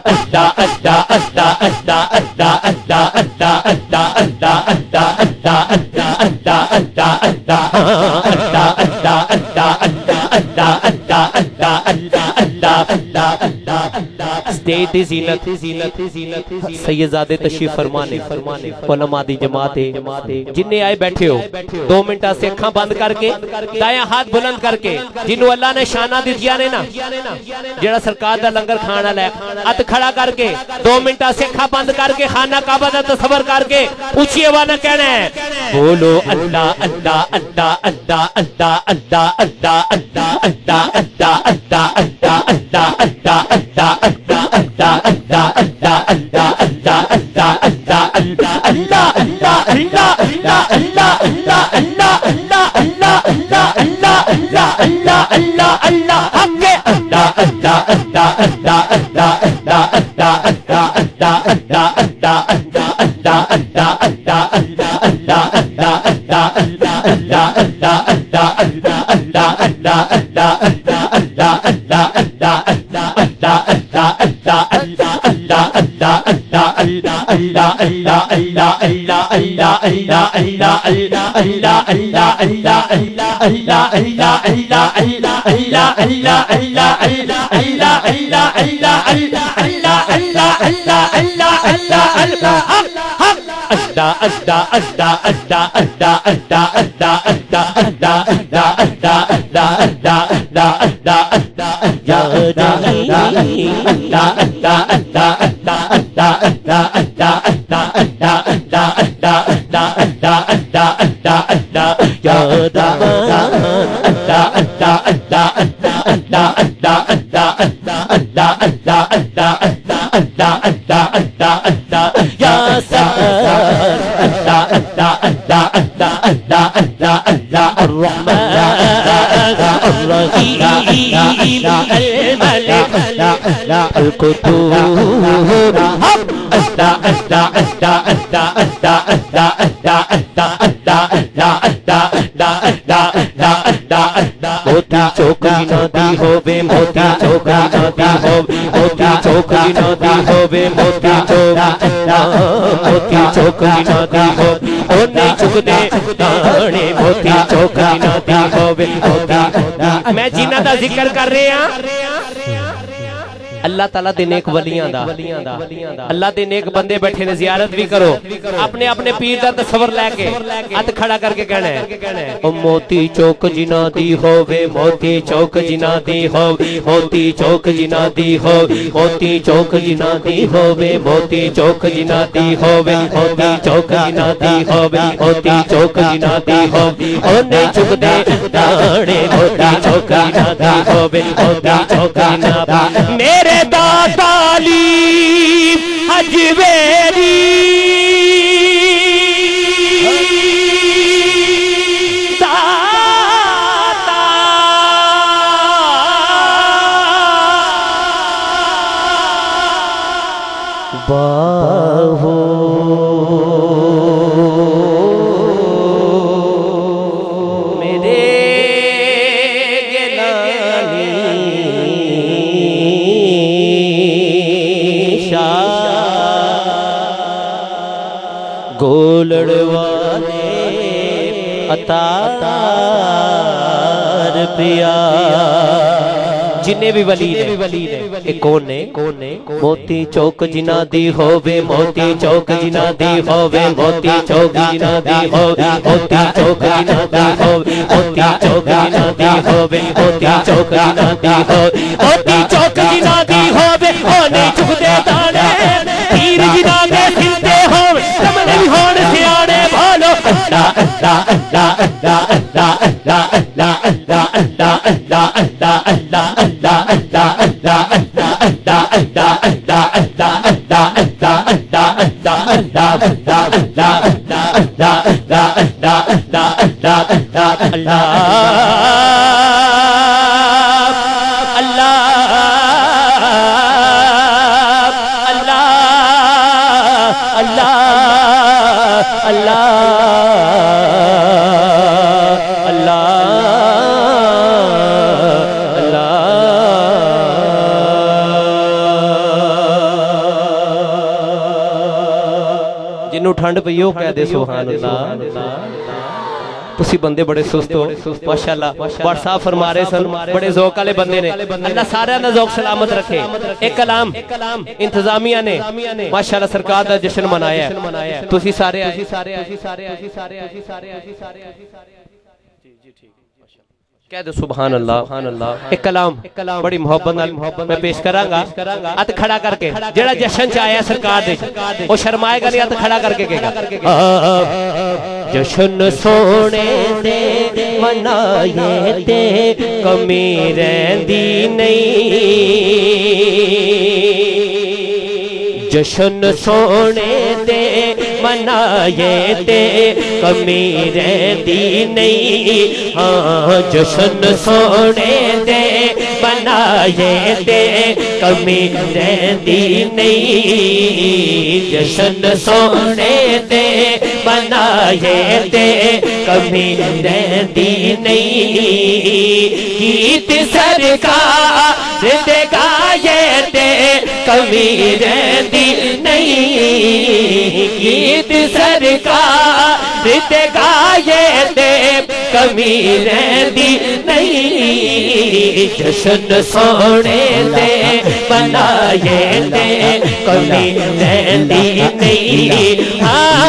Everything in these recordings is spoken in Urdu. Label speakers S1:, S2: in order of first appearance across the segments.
S1: اسٹیج دی زینت سیدزادے تشریف فرمانے علماء دی جماعت جنہیں آئے بیٹھے ہو 2 منٹ سے اکھاں بند کر کے دائیں ہاتھ بلند کر کے جنہوں اللہ نے شانہ دیا نے نا جڑا سرکار دا لنگر کھانا لے ہاتھ کھڑا کر کے 2 منٹ سے اکھاں بند کر کے خانہ کعبہ دا تصور کر کے اونچی آواز نہ کہنا ہے بولو اللہ اللہ اللہ اللہ اللہ اللہ اللہ اللہ اللہ اللہ اللہ اللہ اللہ اللہ میں جنہ دا ذکر کر رہے ہیں اللہ تعالیٰ دے نیک ولیاں دا اللہ دے نیک بندے بیٹھے نے زیارت بھی کرو اپنے اپنے پیر دا تصور لے کے ہاتھ کھڑا کر کے کہنا ہے او موتی چوک جنا دی ہووے موتی چوک جنا دی ہو موتی چوک جنا دی ہو موتی چوک جنا دی ہووے موتی چوک جنا دی ہووے موتی چوک جنا دی ہووے موتی چوک جنا دی ہو اونے چک دے داڑے موتی چوک جنا دی ہووے موتی چوک جنا میرے داتالی حجویری داتا باہو گولڑوانے عطار پیا جنہیں بھی ولی نے ایک کون نے موتی چوک جنا دی ہووے موتی چوک جنا دی ہووے موتی چوک جنا دی ہووے موتی چوک جنا دی ہووے موتی چوک جنا دی ہووے موتی چوک جنا دی ہووے موتی چوک جنا دی ہووے ہونے چک دے دانے پیر جنا دے سلتے ہووے سمنے بھی ہونے سیانے بھالو اللہ اللہ اللہ اللہ اللہ اللہ اللہ اللہ اللہ اللہ اللہ جنوں ٹھنڈ پئی او کہہ دے سبحان اللہ تسی بندے بڑے سست ہو ماشاءاللہ واٹس ایپ فرما رہے سن بڑے ذوق والے بندے نے اللہ سارے دا ذوق سلامت رکھے ایک کلام انتظامیہ نے ماشاءاللہ سرکار دا جشن منایا ہے تسی سارے کہہ دو سبحان اللہ ایک کلام بڑی محبت میں پیش کراں گا ات کھڑا کر کے جڑا جشن چاہیا سرکار دے او شرمائے گا نہیں ات کھڑا کر کے کہے گا جشن سونے دے منائے تے کمی رہندی نہیں جشن سونے دے منائے تے کمی رہندی نہیں ہاں جشن سونے دے منائے تے کمی رہندی نہیں جشن سونے دے منائے تے کمی رہندی نہیں گیت سرکار دے گائے تے کمی رہندی نہیں گیت سرکار دے گائے تے کمی رہندی نہیں جشن سونے دے منائے تے کمی رہندی نہیں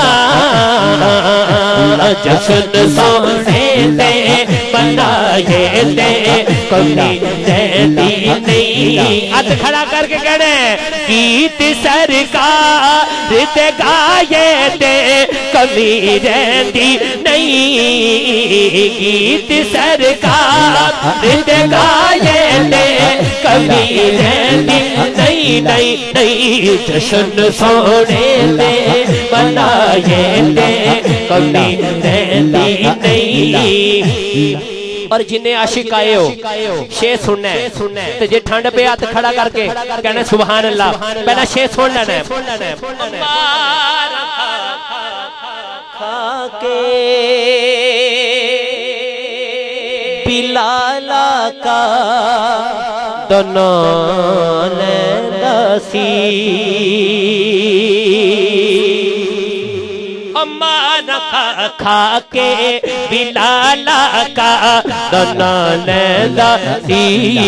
S1: جشن سونے دے منائے تے کمی رہندی نہیں ہاتھ کھڑا کر کے کہنے گیت سرکار دے گائے تے کمی رہندی نہیں گیت سرکار دے گائے تے کمی رہندی نہیں جشن سونے دے منائے تے کمی رہندی نہیں اور جنہیں عاشق آئے ہو شے سننا ہے تو جے ٹھنڈ پہ ہاتھ کھڑا کر کے کہنا سبحان اللہ پہلا شے سن لینا ہے کھا کے بلالا کا دنان دسی ہمارا کھا کے بلالا کا دنان دسی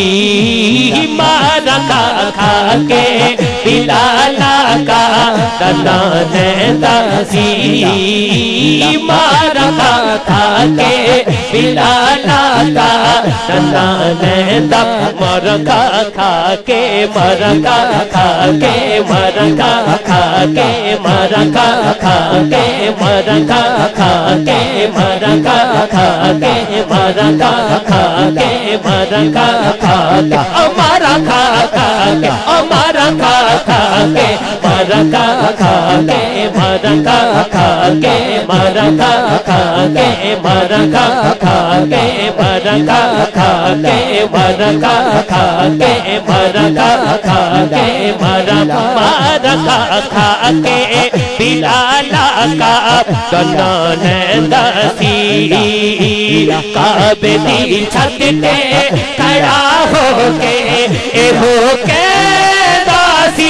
S1: ہمارا کھا کے بلالا کا دنان دسی ہمارا کھا کے بلالا کا دنان دسی مرکا کھا کے مرکا کھا کے مرکا کھا کے مرکا کھا کے مرکا کھا کے مرکا کھا کے مرکا کھا کے مرکا کھا کے ہمارا کھا کے ہمارا کھا کے مرکا کھا کے مرکا کھا کے مرکا کھا کے مرکا کھا کے مرکا کھا کے مرکا کھا کے مرکا کھا کے مرکا کھا کے بلالا کا دنان دسی کعبے دی چھت تے کھڑا ہو کے اے ہو کے داسی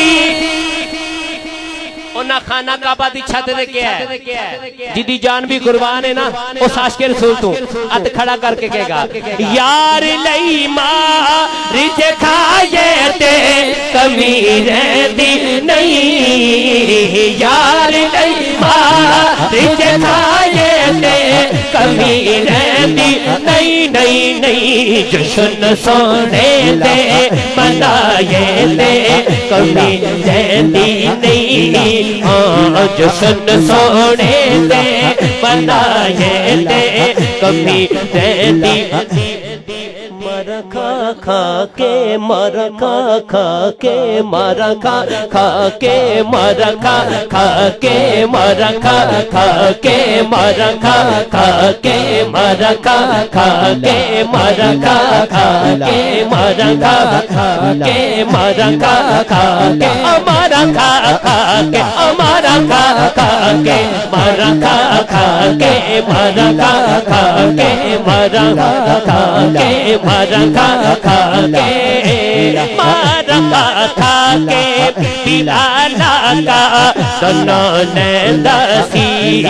S1: انہاں خانہ کعبہ دی چھت دے کیا ہے جدی جان بھی قربان ہے نا اس عاشق رسول تو ات کھڑا کر کے کہے گا یار لئی مار جے کھائے تے کمی رہندی نہیں یار لئی مار جے کھائے تے کمی رہندی نہیں جشن سونے دے منائے تے کمی رہندی نہیں جشن سونے دے منائے تے کمی رہندی مرکا کھا کے مرکا کھا کے مرکا کھا کے مرکا کھا کے مرکا کھا کے مرکا کھا کے مرکا کھا کے مرکا کھا کے مرکا کھا کے مرکا کھا کے مارا کھا کھا کے مارا کھا کھا کے مارا کھا کھا کے مارا کھا کھا کے مارا کھا کھا کے مارا کھا کھا کے مارا کھا کھا کے بلالا کا سنا نینداسی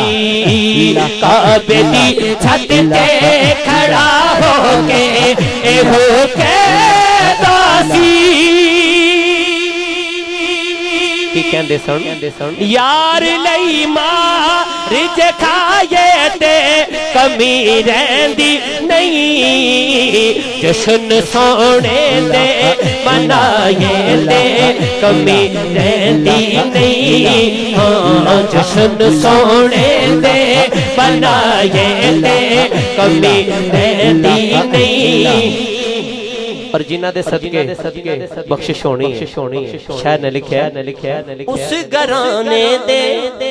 S1: کعبے دی چھت تے کھڑا ہو کے اے ہو کے داسی کی کہندے سن یار لئی مار جے کھائے تے کمی رہندی نہیں جشن سونے دے منائے تے کمی رہندی نہیں ہاں جشن سونے دے منائے تے کمی رہندی نہیں اور جنہ دے صدقے بخشش ہونی شاید نے لکھیا اس گھرانے دے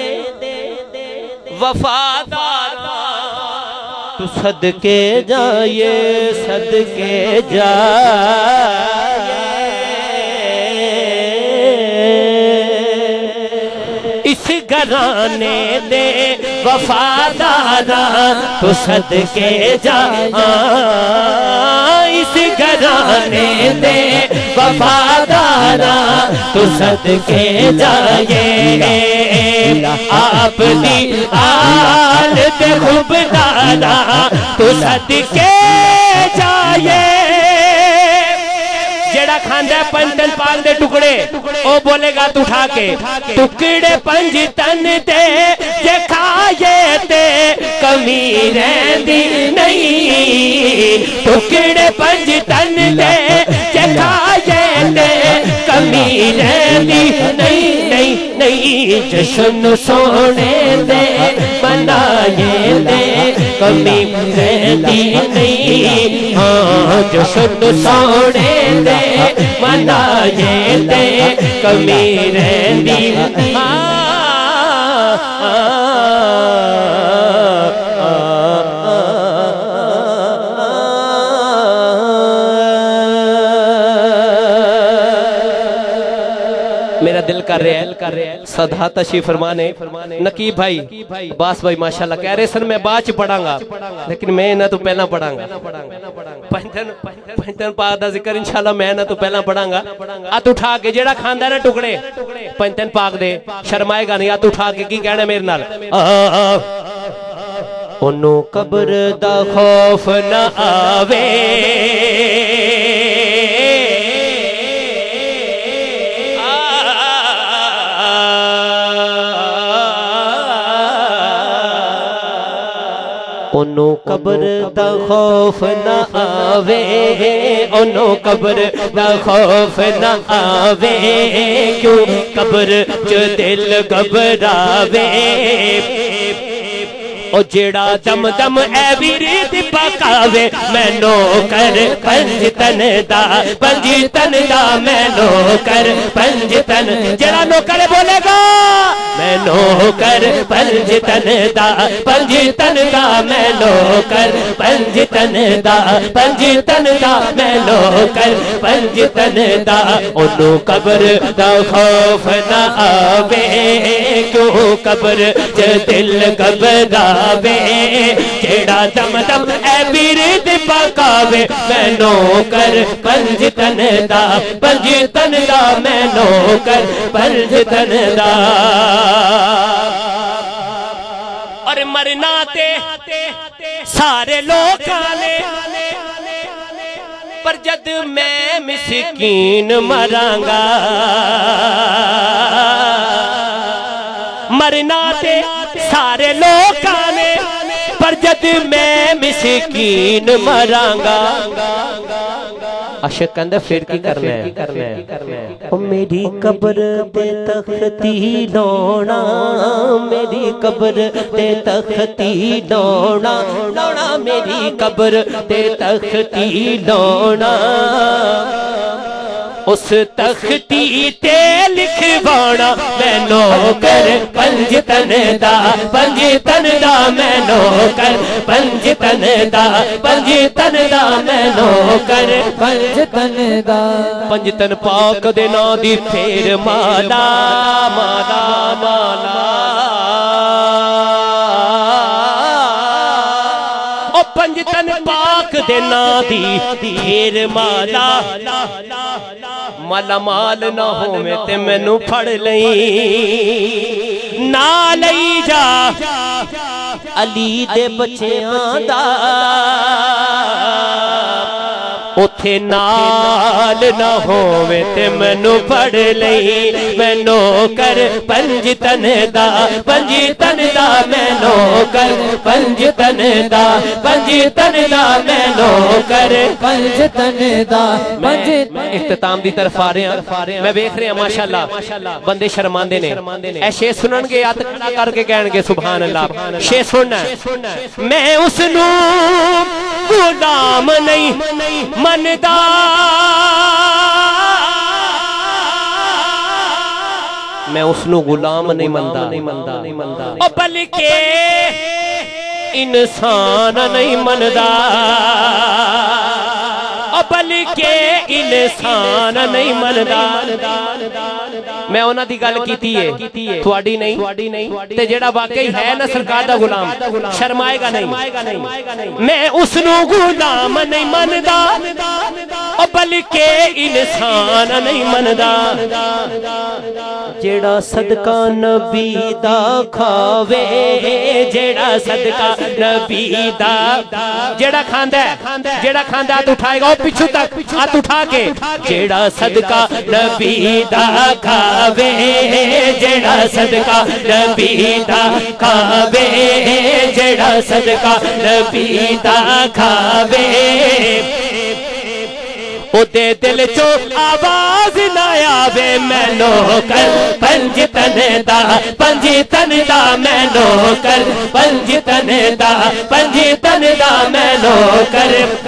S1: وفادار تو صدقے جائے صدقے جائے اس گھرانے دے وفادار تو صدقے جائے اس گھرانے دے وفادار تو صدقے جائے آپ دی آل تے خوبدارا تو صدقے جائے جیڑا کھاندہ ہے پنج تن پاک دے ٹکڑے او بولے گا تو اٹھا کے ٹکڑے پنج تن دے جے کھائے تے کمی رہندی نہیں ٹکڑے پنج تن دے جے کھائے تے کمی رہندی نہیں جشن سونے دے بنائے دے کمی رہندی نہیں ہاں جشن سونے دے منائے دے کمی رہندی میرا دل کر رہے ہیں صدا تشریف فرمانے نقیب بھائی باس بھائی ماشاءاللہ کہہ رہے سن میں باچ پڑھاں گا لیکن میں نہ تو پہلا پڑھاں گا پنجتن پاک دا ذکر انشاءاللہ میں نہ تو پہلا پڑھاں گا آت اٹھا کے جیڑا کھاندہ نا ٹکڑے پنجتن پاک دے شرمائے گا نہیں آت اٹھا کے کی کہنا میرے نال انہوں قبر دا خوف نہ آوے انہوں قبر دا خوف نہ آوے انہوں قبر دا خوف نہ آوے کیوں قبر جو دل گھبراوے او جیڑا دم دم اے ویرید پکاوے میں نوکر پنجتن دا میں نوکر پنجتن جیڑا نوکر بولے گا میں نوکر پنجتن دا میں نوکر پنجتن دا میں نوکر پنجتن دا انہوں قبر دا خوف نہ آوے کیوں قبر جو دل گھبراوے جیڑا دم دم اے ویرید پکاوے میں نوکر پنجتن دا میں نوکر پنجتن دا اور مرنا تے سارے لوگ آنے پر جد میں مسکین مرانگا مرنا تے سارے لوگ آنے پر جد میں مسکین مرانگا عاشق کہندہ پھر کی کرنا ہے او میری قبر تے تختی ڈونا میری قبر تے تختی ڈونا میری قبر تے تختی ڈونا اس تختی تے لکھ دیوانا میں نوکر پنجتن دا پنجتن دا میں نوکر پنجتن دا پنجتن دا میں نوکر
S2: پنجتن دا
S1: پنجتن پاک دے نا دی پھر مالا مالا مالا او پنجتن پاک دے نا دی پھر مالا مالا مال نہ ہو میں تے میں نو پھڑ لئی نہ لئی جا علی دے بچیاں دا اتھے نال نہ ہووے تے مینوں پڑھ لئی میں نوکر پنجتن دا پنجتن دا میں نوکر پنجتن دا پنجتن دا میں نوکر
S2: پنجتن دا
S1: اختتام دی طرف آ رہے ہیں میں دیکھ رہے ہیں ماشاءاللہ بندے شرماندے نے اے شیر سنن گے ہاتھ کھڑا کر کے کہن گے سبحان اللہ شیر سننا ہے میں اس نو غلام نہیں مندا میں اس نو غلام نہیں مندا او بلکہ انسان نہیں مندا بلکہ انسان نہیں مندا میں انہاں دی گل کیتی ہے تھوڑی نہیں تے جیڑا واقعی ہے نا سرکار دا غلام شرمائے گا نہیں میں اس نو غلام نہیں مندا بلکہ انسان نہیں مندا جیڑا صدقہ نبی دا کھاوے جیڑا صدقہ نبی دا جیڑا کھاندا ہے ہاتھ اٹھائے گا پچھو تک ہاتھ اٹھا کے جیڑا صدقہ نبی دا کھاوے جیڑا صدقہ نبی دا کھاوے جیڑا صدقہ نبی دا کھاوے او دے دل چو آواز نہ آوے میں نوکر پنجتن دا میں نوکر پنجتن دا میں نوکر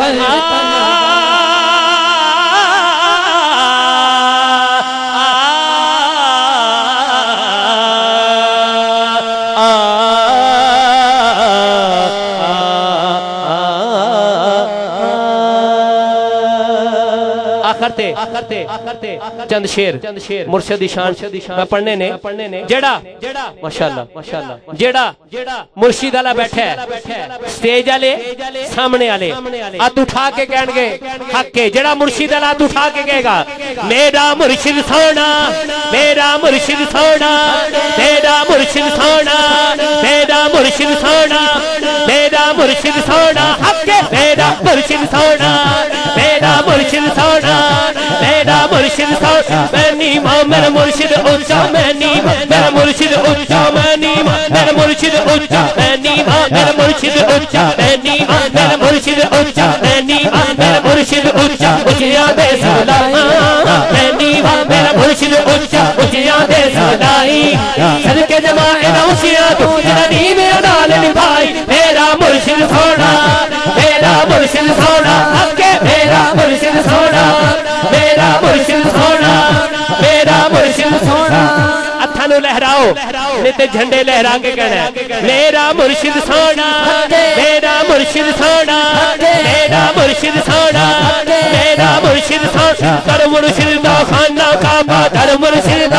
S1: آخرتے چند شیر مرشد شان میں پڑھنے نے جڑا ماشاءاللہ جڑا مرشد والا بیٹھا ہے سٹیج والے سامنے والے ہاتھ اٹھا کے کہن گے حق کے جڑا مرشد والا ہاتھ اٹھا کے کہے گا میرا مرشد سونا میرا مرشد سونا میرا مرشد سونا میرا مرشد سونا میرا مرشد سونا حق کے میرا مرشد سونا میرا مرشد سونا میرا مرشد سونا میں نیما میرا مرشد اونچا میں نیما میرا مرشد اونچا میں نیما میرا مرشد اونچا میں نیما میرا مرشد اونچا میں نیما میرا مرشد اونچا میں نیما میرا مرشد اونچا اونچا دے سلائی میں نیما میرا مرشد اونچا اونچا دے سلائی صدقے جماعے نہ اونچا تو جنا نیمے نال نبھائی میرا مرشد سونا میرا مرشد سونا حقے میرا مرشد سونا میرا مرشد سونا میرا مرشد سونا ہتھاں نوں لہراؤ نہیں تے جھنڈے لہرا کے کہنا ہے میرا مرشد سونا میرا مرشد سونا میرا مرشد سونا میرا مرشد سونا در مرشد دا خانہ کعبہ در مرشد دا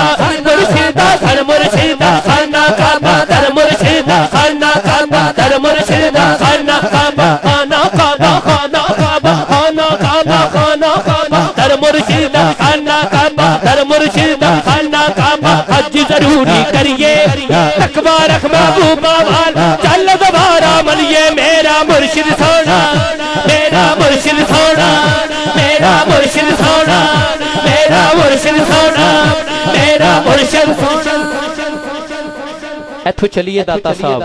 S1: در مرشد دا خانہ کعبہ در مرشد دا خانہ کعبہ در مرشد دا خانہ کعبہ خانہ کعبہ خانہ کعبہ خانہ کعبہ خانہ کعبہ در مرشد دا خانہ کعبہ در مرشد دا خانہ کعبہ حج ضروری کریے تقوی رکھ محبوبہ وال چل دوبارہ ملیے میرا مرشد سونا میرا مرشد سونا میرا مرشد سونا میرا مرشد سونا میرا مرشد سونا ایتھو چلیے داتا صاحب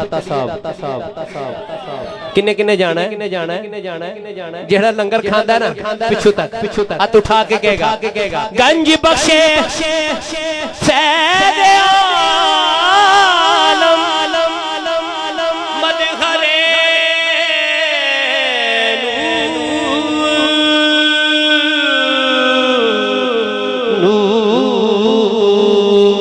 S1: کنے جانا ہے جہاں لنگر کھاندا ہے نا پچھو تک ہاتھ اٹھا کے کہے گا گنج بخشے سید عالم مدغرے نور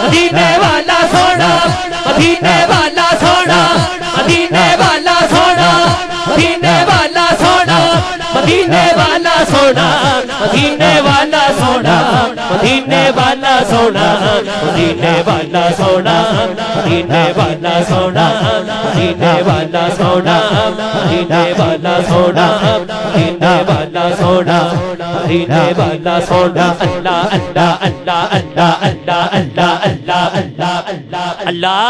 S1: والا سونا مدینے والا سونا مدینے والا سونا مدینے والا سونا مدینے والا سونا مدینے والا سونا مدینے والا سونا مدینے والا سونا مدینے والا سونا مدینے والا سونا مدینے والا سونا مدینے والا سونا مدینے والا سونا اللہ اللہ اللہ اللہ اللہ اللہ اللہ اللہ اللہ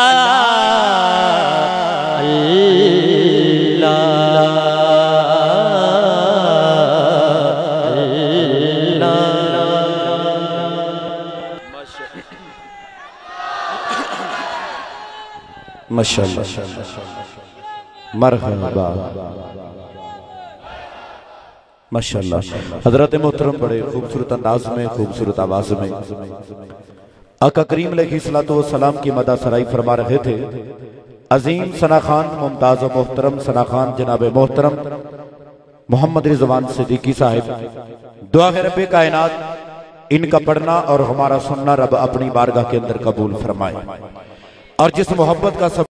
S3: ماشاءاللہ مرحبا ماشاءاللہ حضرت محترم بڑے خوبصورت انداز میں خوبصورت آواز میں آقا کریم علیہ السلام کی مدح سرائی فرما رہے تھے عظیم ثنا خان ممتاز و محترم ثنا خان جناب محترم محمد رضوان صدیقی صاحب دعا ہے رب کائنات ان کا پڑھنا اور ہمارا سننا رب اپنی بارگاہ کے اندر قبول فرمائے اور جس محبت کا